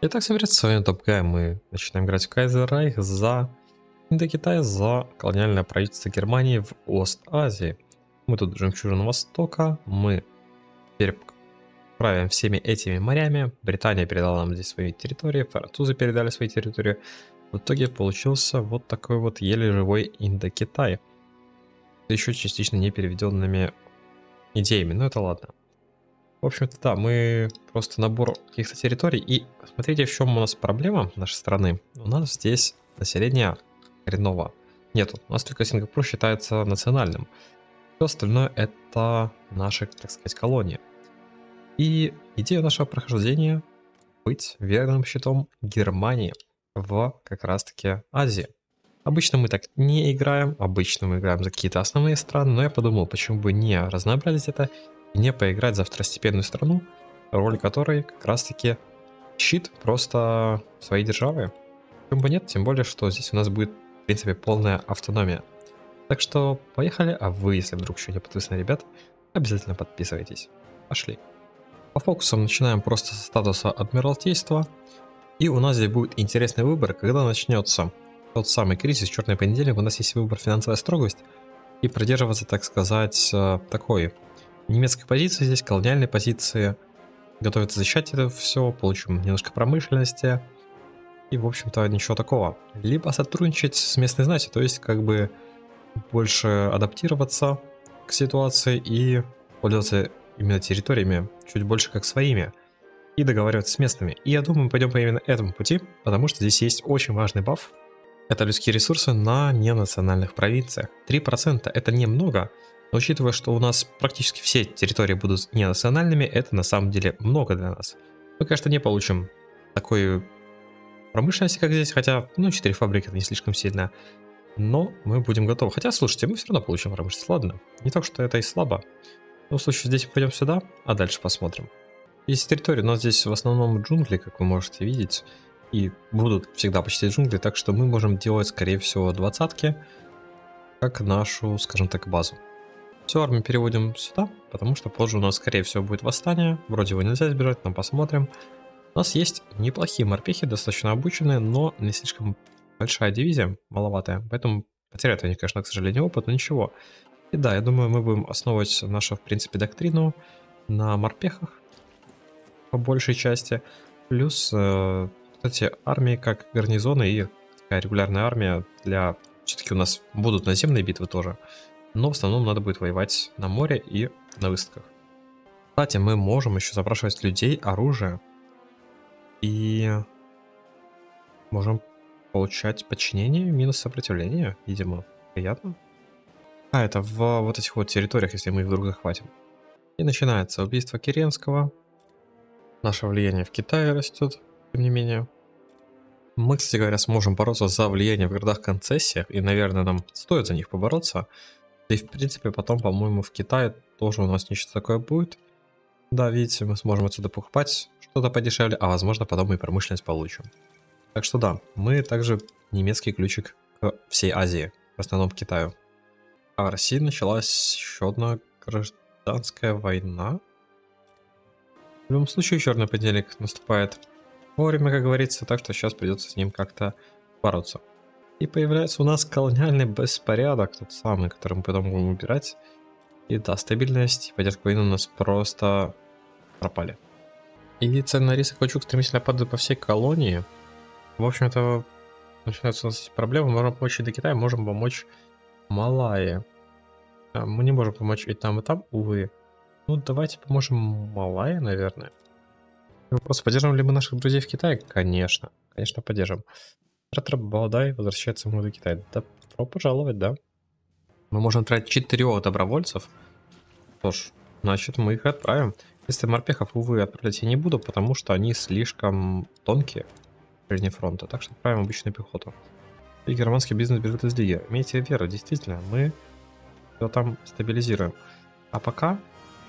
Итак, всем привет, с вами Топгай. Мы начинаем играть в Кайзер Райх за Индокитай, за колониальное правительство Германии в Ост-Азии. Мы тут жемчужина Востока, мы теперь правим всеми этими морями. Британия передала нам здесь свои территории, французы передали свои территории. В итоге получился вот такой вот еле живой Индокитай. Еще частично не переведенными идеями, но это ладно. В общем-то, да, мы просто набор каких-то территорий. И смотрите, в чем у нас проблема нашей страны. У нас здесь население коренного нету. У нас только Сингапур считается национальным. Все остальное это наши, так сказать, колонии. И идея нашего прохождения быть верным щитом Германии в как раз-таки Азии. Обычно мы так не играем, обычно мы играем за какие-то основные страны, но я подумал, почему бы не разнообразить это и не поиграть за второстепенную страну, роль которой как раз-таки щит просто своей державы. Почему бы нет, тем более, что здесь у нас будет, в принципе, полная автономия. Так что поехали, а вы, если вдруг еще не подписаны, ребят, обязательно подписывайтесь. Пошли. По фокусам начинаем просто со статуса Адмиралтейства. И у нас здесь будет интересный выбор, когда начнется тот самый кризис, черный понедельник, у нас есть выбор финансовая строгость и придерживаться, так сказать, такой немецкой позиции здесь, колониальной позиции, готовиться защищать это все, получим немножко промышленности и, в общем-то, ничего такого. Либо сотрудничать с местной знатью, то есть как бы больше адаптироваться к ситуации и пользоваться именно территориями чуть больше как своими и договариваться с местными. И я думаю, мы пойдем по именно этому пути, потому что здесь есть очень важный баф. Это людские ресурсы на ненациональных провинциях. 3% это немного, но учитывая, что у нас практически все территории будут ненациональными, это на самом деле много для нас. Мы, конечно, не получим такой промышленности, как здесь, хотя, 4 фабрики это не слишком сильно, но мы будем готовы. Хотя, слушайте, мы все равно получим промышленность, ладно? Не так, что это и слабо. В случае здесь пойдем сюда, а дальше посмотрим. Есть территория, у нас здесь в основном джунгли, как вы можете видеть. И будут всегда почти джунгли, так что мы можем делать, скорее всего, 20-ки, как нашу, скажем так, базу. Всю армию переводим сюда, потому что позже у нас, скорее всего, будет восстание. Вроде его нельзя избежать, но посмотрим. У нас есть неплохие морпехи, достаточно обученные, но не слишком большая дивизия, маловатая. Поэтому потеряют они, конечно, к сожалению, опыт, но ничего. И да, я думаю, мы будем основывать нашу, в принципе, доктрину на морпехах по большей части. Плюс... Кстати, армии как гарнизоны и такая регулярная армия для... Все-таки у нас будут наземные битвы тоже, но в основном надо будет воевать на море и на выставках. Кстати, мы можем еще запрашивать людей, оружие, и можем получать подчинение минус сопротивление, видимо. Приятно. Это в вот этих вот территориях, если мы их вдруг захватим. И начинается убийство Керенского. Наше влияние в Китае растет, тем не менее. Мы, кстати говоря, сможем бороться за влияние в городах-концессиях, и, наверное, нам стоит за них побороться. И, в принципе, потом, по-моему, в Китае тоже у нас нечто такое будет. Да, видите, мы сможем отсюда покупать что-то подешевле, а, возможно, потом и промышленность получим. Так что да, мы также немецкий ключик к всей Азии, в основном к Китаю. А в России началась еще одна гражданская война. В любом случае, черный понедельник наступает вовремя, как говорится, так что сейчас придется с ним как-то бороться. И появляется у нас колониальный беспорядок, тот самый, который мы потом будем убирать. И да, стабильность и поддержка войны у нас просто пропали. И цены на рис и каучук стремительно падают по всей колонии. В общем-то, начинаются у нас проблемы. Можем помочь и до Китая, можем помочь Малайи. Мы не можем помочь и там, увы. Ну, давайте поможем Малайи, наверное. Вопрос, поддержим ли мы наших друзей в Китае? Конечно, конечно поддержим. Ретро Баудай возвращается в моду Китая. Добро пожаловать, да. Мы можем отправить 4 добровольцев. Что ж, значит мы их отправим. Если морпехов, увы, отправлять я не буду, потому что они слишком тонкие в линии фронта. Так что отправим обычную пехоту. И германский бизнес бежит из лиги. Имейте веру, действительно, мы все там стабилизируем. А пока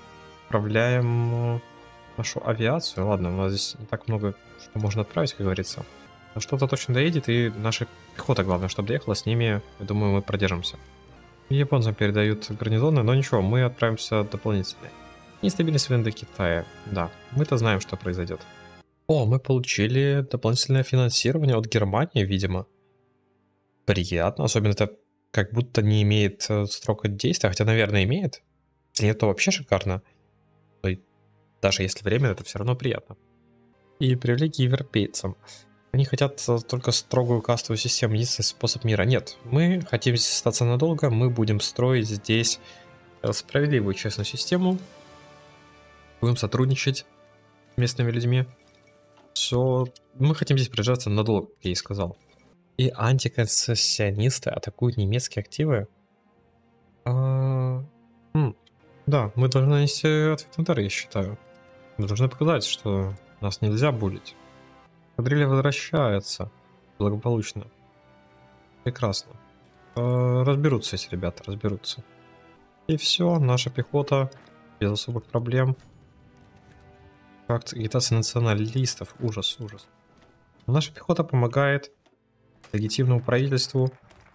отправляем нашу авиацию. Ладно, у нас здесь не так много, что можно отправить, как говорится. Но что-то точно доедет, и наша пехота, главное, чтобы доехала, с ними, я думаю, мы продержимся. Японцам передают гарнизоны, но ничего, мы отправимся дополнительно. Нестабильность в Индокитае. Да, мы-то знаем, что произойдет. О, мы получили дополнительное финансирование от Германии, видимо. Приятно, особенно это как будто не имеет срока действия, хотя, наверное, имеет. Если нет, то вообще шикарно. То есть, даже если временно, это все равно приятно. И привилегии европейцам. Они хотят только строгую кастовую систему, единственный способ мира. Нет, мы хотим здесь остаться надолго, мы будем строить здесь справедливую честную систему, будем сотрудничать с местными людьми. Все, мы хотим здесь продержаться надолго, как я и сказал. И антиконцессионисты атакуют немецкие активы. А, Да, мы должны нести ответный удар, я считаю. Мы должны показать, что нас нельзя булить. Кадрилья возвращается благополучно. Прекрасно. Разберутся эти ребята, разберутся. И все, наша пехота без особых проблем. Как агитация националистов. Ужас, ужас. Но наша пехота помогает легитимному правительству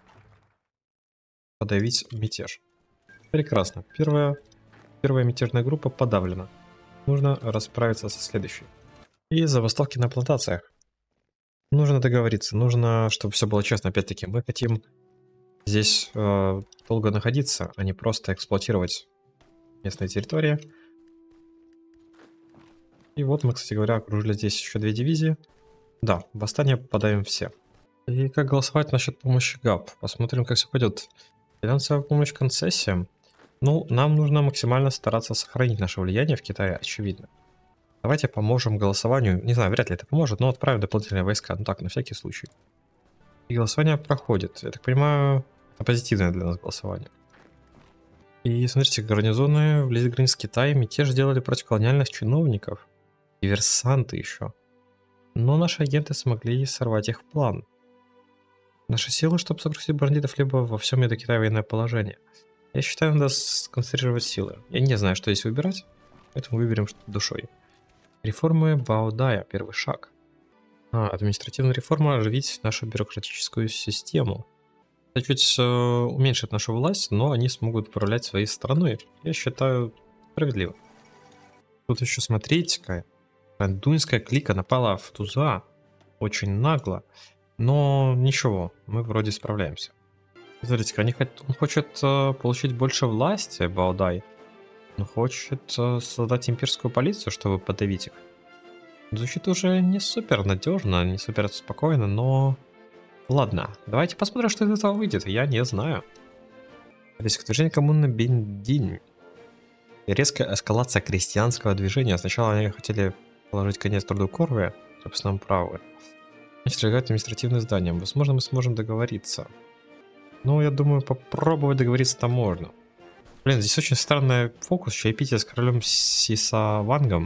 подавить мятеж. Прекрасно. Первая мятежная группа подавлена. Нужно расправиться со следующей. И забастовки на плантациях. Нужно договориться, нужно, чтобы все было честно. Опять-таки, мы хотим здесь долго находиться, а не просто эксплуатировать местные территории. И вот мы, кстати говоря, окружили здесь еще 2 дивизии. Да, восстание подавим все. И как голосовать насчет помощи ГАП? Посмотрим, как все пойдет. Финансовая помощь концессиям. Ну, нам нужно максимально стараться сохранить наше влияние в Китае, очевидно. Давайте поможем голосованию. Не знаю, вряд ли это поможет, но отправим дополнительные войска. Ну так, на всякий случай. И голосование проходит. Я так понимаю, это позитивное для нас голосование. И смотрите, гарнизоны вблизи границ Китая мятеж делали против колониальных чиновников. Диверсанты еще. Но наши агенты смогли сорвать их план. Наши силы, чтобы сокрушить бандитов, либо во всем Китая военное положение. Я считаю, надо сконцентрировать силы. Я не знаю, что здесь выбирать, поэтому выберем что-то душой. Реформы Баодая. Первый шаг. Административная реформа — оживить нашу бюрократическую систему. Это чуть уменьшит нашу власть, но они смогут управлять своей страной. Я считаю, справедливо. Тут еще смотрите-ка. Дуинская клика напала в Туза. Очень нагло. Но ничего, мы вроде справляемся. Смотрите-ка, он хочет получить больше власти, Баодай. Он хочет создать имперскую полицию, чтобы подавить их. Звучит уже не супер надежно, не супер спокойно, но... Ладно, давайте посмотрим, что из этого выйдет. Я не знаю. Здесь утверждение коммуны Бендинь. Резкая эскалация крестьянского движения. Сначала они хотели положить конец труду Корве, собственному праву. Значит, разжигать административные здания. Возможно, мы сможем договориться. Ну, я думаю, попробовать договориться-то можно. Блин, здесь очень странный фокус. Чаепитие с королем Сисавангом.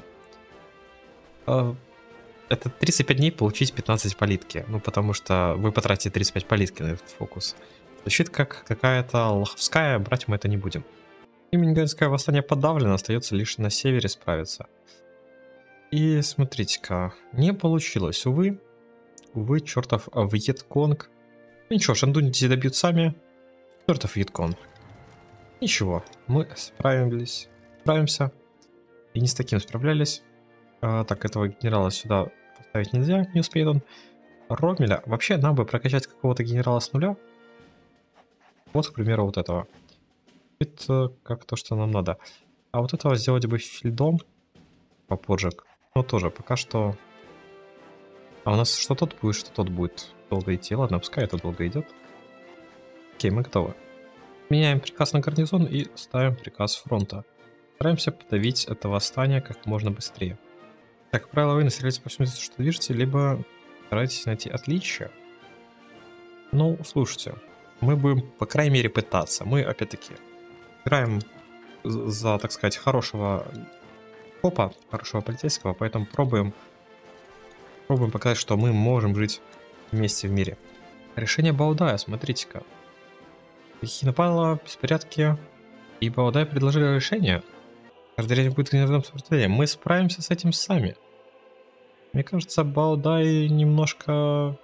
Это 35 дней получить 15 политки. Ну, потому что вы потратите 35 политки на этот фокус. Звучит как какая-то лоховская, брать мы это не будем. Имениганское восстание подавлено, остается лишь на севере справиться. И смотрите-ка, не получилось, увы. Увы, чертов Вьетконг. Ничего, Шандунь здесь добьют сами. Чертов Вьетконг. Ничего, мы справимся. И не с таким справлялись. Так, этого генерала сюда поставить нельзя, не успеет он. Ромеля. Вообще, нам бы прокачать какого-то генерала с нуля. Вот, к примеру, вот этого. Это как то, что нам надо. А вот этого сделать бы фельдом попозже. Но тоже пока что... А у нас что тот будет, что тот будет долго идти. Ладно, пускай это долго идет. Окей, мы готовы. Меняем приказ на гарнизон и ставим приказ фронта. Стараемся подавить это восстание как можно быстрее. Так, как правило, вы населяете по всему, что движете, либо стараетесь найти отличия. Ну, слушайте, мы будем, по крайней мере, пытаться. Мы, опять-таки, играем за, так сказать, хорошего копа, хорошего полицейского, поэтому пробуем показать, что мы можем жить вместе в мире. Решение Баодая, смотрите-ка. Напало беспорядки, и Баодай предложили решение. Каждый день будет гнездом сопротивления. Мы справимся с этим сами. Мне кажется, Баодай немножко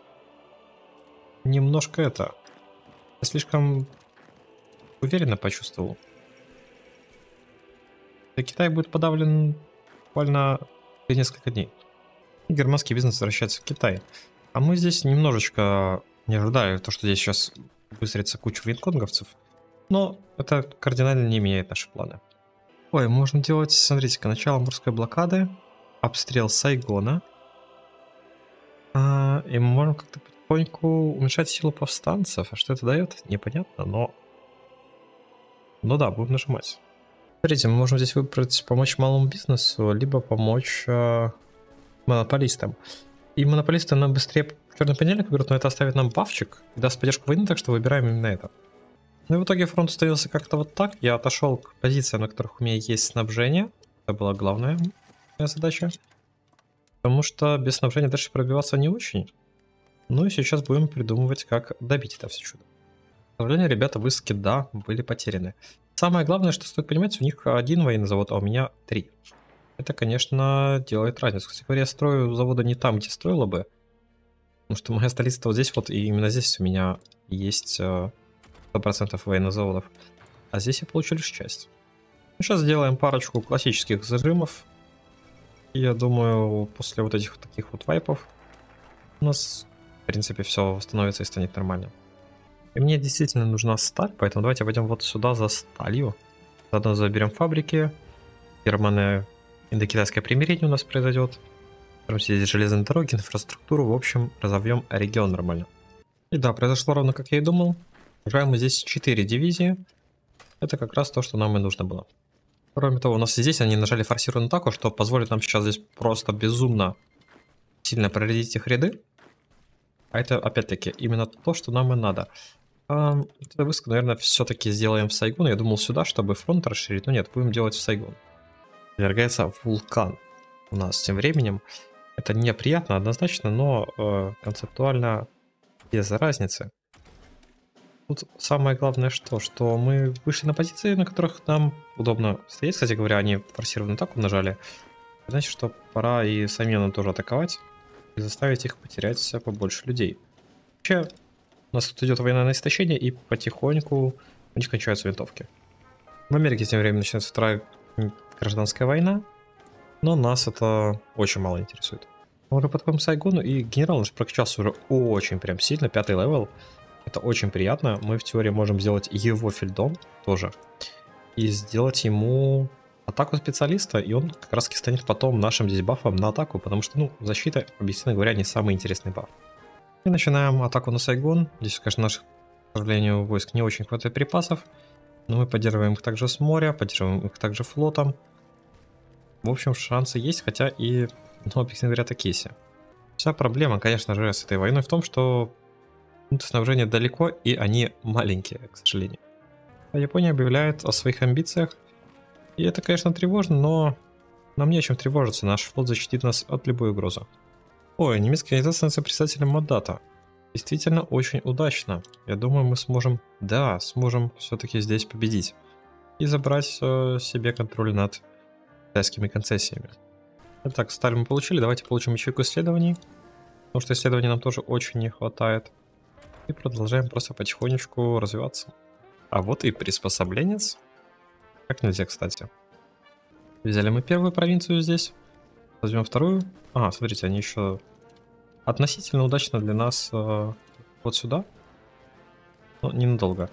это... Я слишком уверенно почувствовал. Китай будет подавлен буквально через несколько дней. Германский бизнес возвращается в Китай. А мы здесь немножечко не ожидали то, что здесь сейчас выстроится куча вьетконговцев. Но это кардинально не меняет наши планы. Ой, можем делать, смотрите-ка, начало морской блокады, обстрел Сайгона. И мы можем как-то потихоньку уменьшать силу повстанцев. А что это дает, непонятно, но... Ну да, будем нажимать. Смотрите, мы можем здесь выбрать помочь малому бизнесу, либо помочь монополистам. И монополисты нам быстрее черный понедельник выберут, но это оставит нам бафчик и даст поддержку войны, так что выбираем именно это. Ну и в итоге фронт установился как-то вот так. Я отошел к позициям, на которых у меня есть снабжение. Это была главная моя задача. Потому что без снабжения дальше пробиваться не очень. Ну и сейчас будем придумывать, как добить это все чудо. К сожалению, ребята, высадки, да, были потеряны. Самое главное, что стоит понимать, у них один военный завод, а у меня 3. Это, конечно, делает разницу. Кстати говоря, я строю заводы не там, где строила бы. Потому что моя столица вот здесь вот, и именно здесь у меня есть 100% военных заводов. А здесь я получу лишь часть. Сейчас сделаем парочку классических зажимов. И я думаю, после вот этих вот таких вот вайпов у нас, в принципе, все восстановится и станет нормально. И мне действительно нужна сталь, поэтому давайте пойдем вот сюда за сталью. Заодно заберем фабрики. Германо-индокитайское примирение у нас произойдет. Здесь железные дороги, инфраструктуру, в общем, разовьем регион нормально. И да, произошло ровно как я и думал. Играем мы здесь 4 дивизии. Это как раз то, что нам и нужно было. Кроме того, у нас и здесь они нажали форсированную атаку, что позволит нам сейчас здесь просто безумно сильно проредить их ряды. А это, опять-таки, именно то, что нам и надо. Эту высадку, наверное, все-таки сделаем в Сайгон. Я думал сюда, чтобы фронт расширить, но нет, будем делать в Сайгон. Подвергается вулкан у нас тем временем. Это неприятно однозначно, но концептуально без разницы. Тут самое главное что мы вышли на позиции, на которых нам удобно стоять. Кстати говоря, они форсированную атаку нажали. Значит, что пора и самим нам тоже атаковать. И заставить их потерять побольше людей. Вообще, у нас тут идет военное истощение, и потихоньку у них кончаются винтовки. В Америке тем временем начинается вторая гражданская война. Но нас это очень мало интересует. Мы уже подходим к Сайгону, и генерал наш прокачался уже очень прям сильно, 5-й левел. Это очень приятно. Мы в теории можем сделать его фельдом тоже. И сделать ему атаку специалиста, и он как раз таки станет потом нашим здесь бафом на атаку, потому что, ну, защита, объективно говоря, не самый интересный баф. И начинаем атаку на Сайгон. Здесь, конечно, наших, к сожалению, войск не очень хватает припасов, но мы поддерживаем их также с моря, поддерживаем их также флотом. В общем, шансы есть, хотя и, ну, объективно говоря, такие себе. Вся проблема, конечно же, с этой войной в том, что пункты снабжения далеко, и они маленькие, к сожалению. А Япония объявляет о своих амбициях. И это, конечно, тревожно, но нам не о чем тревожиться. Наш флот защитит нас от любой угрозы. Ой, немецкая организация становится председателем Моддата. Действительно очень удачно. Я думаю, мы сможем, да, сможем все-таки здесь победить. И забрать себе контроль над китайскими концессиями. Итак, сталь мы получили. Давайте получим ячейку исследований. Потому что исследований нам тоже очень не хватает. И продолжаем просто потихонечку развиваться. А вот и приспособленец. Как нельзя, кстати. Взяли мы первую провинцию здесь. Возьмем вторую. А, смотрите, они еще относительно удачно для нас вот сюда. Но ненадолго.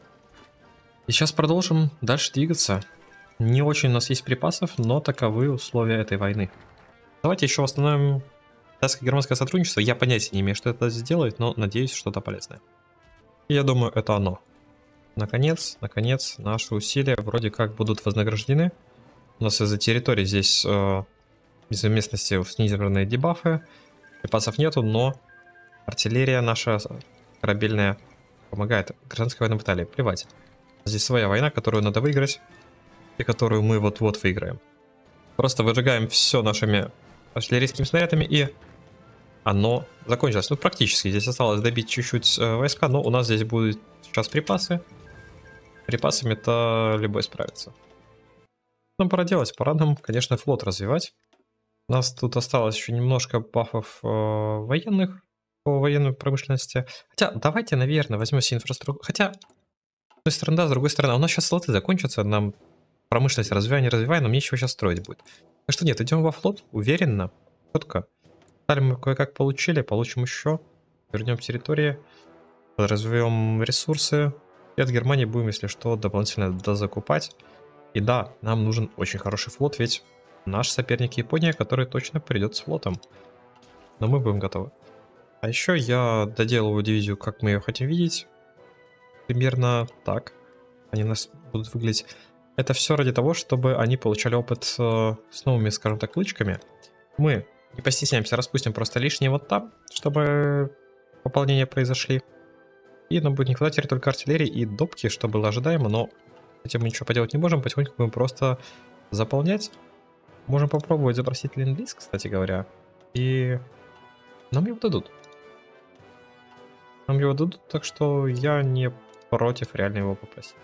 И сейчас продолжим дальше двигаться. Не очень у нас есть припасов, но таковы условия этой войны. Давайте еще восстановим китайско-германское сотрудничество. Я понятия не имею, что это сделает, но надеюсь, что-то полезное. И я думаю, это оно. Наконец, наши усилия вроде как будут вознаграждены. У нас из-за территории здесь из-за местности снизированные дебафы. Припасов нету, но артиллерия наша корабельная помогает. Гражданская война в Италии. Плевать. Здесь своя война, которую надо выиграть. И которую мы вот-вот выиграем. Просто выжигаем все нашими артиллерийскими снарядами, и оно закончилось. Ну, практически. Здесь осталось добить чуть-чуть войска, но у нас здесь будут сейчас припасы. Припасами-то любой справится. Нам пора делать. Пора нам, конечно, флот развивать. У нас тут осталось еще немножко бафов военных по военной промышленности. Хотя, давайте, наверное, возьмем себе инфраструктуру. Хотя, с одной стороны, да, с другой стороны, у нас сейчас слоты закончатся, нам промышленность развивай, не развивай, но мне еще сейчас строить будет. Так что нет, идем во флот, уверенно, четко. Сталь мы кое-как получили, получим еще. Вернем территории, развиваем ресурсы. И от Германии будем, если что, дополнительно дозакупать. И да, нам нужен очень хороший флот, ведь наш соперник Япония, который точно придет с флотом. Но мы будем готовы. А еще я доделываю дивизию, как мы ее хотим видеть. Примерно так они у нас будут выглядеть. Это все ради того, чтобы они получали опыт с новыми, скажем так, лычками. Мы не постесняемся, распустим просто лишнее вот там, чтобы пополнения произошли. И нам будет не хватать только артиллерии и допки, что было ожидаемо, но с этим мы ничего поделать не можем, потихоньку будем просто заполнять. Можем попробовать запросить ленд-лиз, кстати говоря, и нам его дадут. Нам его дадут, так что я не против реально его попросить.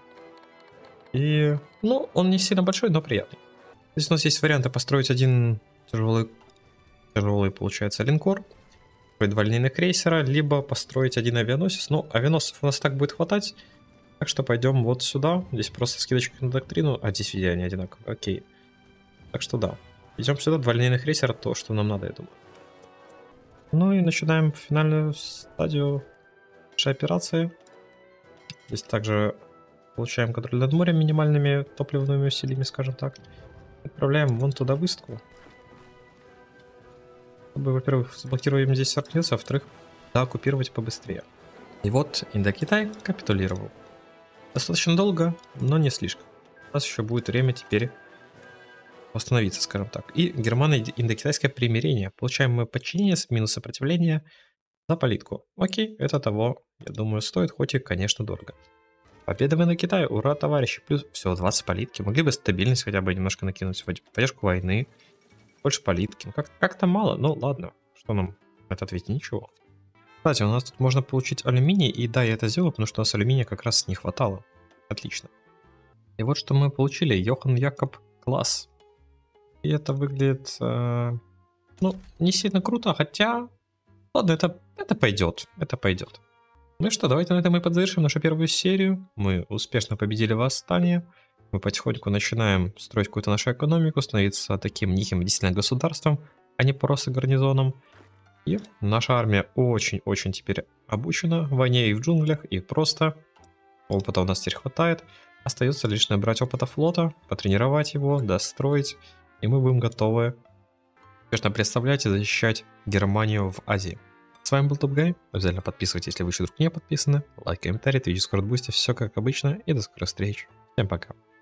И, ну, он не сильно большой, но приятный. Здесь у нас есть варианты построить один тяжелый получается, линкор, построить два линейных крейсера, либо построить один авианосец. Ну, авианосцев у нас так будет хватать, так что пойдем вот сюда. Здесь просто скидочка на доктрину, а здесь везде они одинаковые, окей. Так что да, идем сюда, два линейных крейсера, то, что нам надо, я думаю. Ну и начинаем финальную стадию нашей операции. Здесь также получаем контроль над морем минимальными топливными усилиями, скажем так. Отправляем вон туда высадку. Чтобы, во-первых, заблокируем здесь организацию, а во-вторых, да, оккупировать побыстрее. И вот Индокитай капитулировал. Достаточно долго, но не слишком. У нас еще будет время теперь восстановиться, скажем так. И германо-индокитайское примирение. Получаем мы подчинение минус сопротивление за политику. Окей, это того, я думаю, стоит, хоть и, конечно, дорого. Победа в Индокитае, ура, товарищи. Плюс всего 20 политики. Могли бы стабильность хотя бы немножко накинуть, поддержку войны. Больше политики. Ну, как-то мало, ну ладно. Что нам это ответить? Ничего. Кстати, у нас тут можно получить алюминий, и да, я это сделал, потому что у нас алюминия как раз не хватало. Отлично. И вот что мы получили. Йохан Якоб класс. И это выглядит, ну, не сильно круто, хотя, ладно, это пойдет, это пойдет. Ну и что, давайте на этом мы подзавершим нашу первую серию. Мы успешно победили восстание. Мы потихоньку начинаем строить какую-то нашу экономику, становиться таким неким действительно государством, а не просто гарнизоном. И наша армия очень-очень теперь обучена в войне и в джунглях, и просто опыта у нас теперь хватает. Остается лишь набрать опыта флота, потренировать его, достроить, и мы будем готовы успешно представлять и защищать Германию в Азии. С вами был Топгай. Обязательно подписывайтесь, если вы еще вдруг не подписаны. Лайк, комментарий, твич, дискорд, бусти, все как обычно. И до скорых встреч. Всем пока.